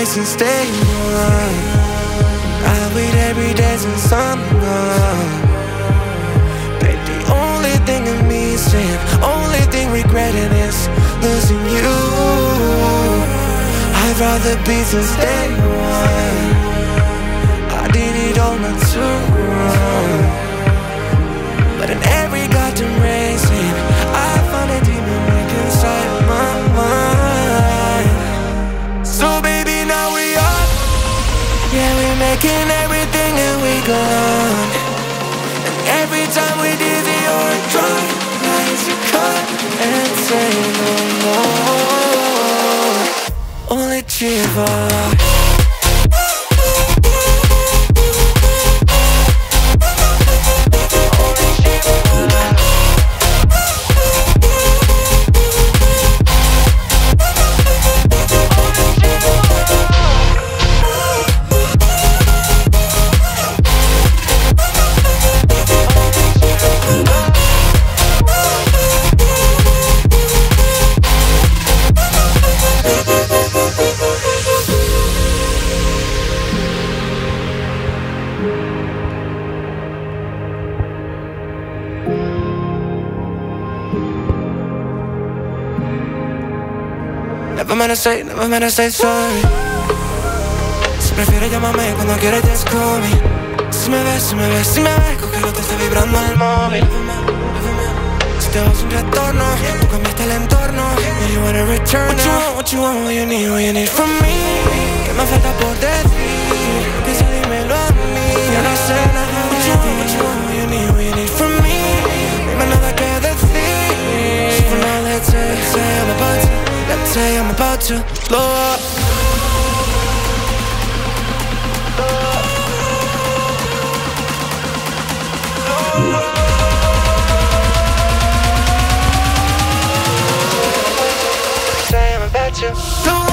since day one. I wait every day since summer. Babe, the only thing in me is saying, only thing regretting is losing you. I'd rather be since day one. I did it all not too wrong, but in every goddamn racing, I found a demon weak inside my mind. So baby, now we up. Yeah, we're making everything and we gone. And every time we dizzy or drunk, nights you cut and say no more. Only Chiva. Never meant to say sorry. Si prefieres llámame cuando quieras, just call me. Si me ves, coge lo que está vibrando el móvil. Si te vas un retorno, tú cambiaste el entorno. And you wanna return now. What you want, what you need from me. ¿Qué me falta por decir? Empieza, dímelo a mí. Yo no sé nada de ti. What you want, what you need from me. No hay más nada que decir. So for now, let's say I'm about to blow up. Say I'm about to blow up.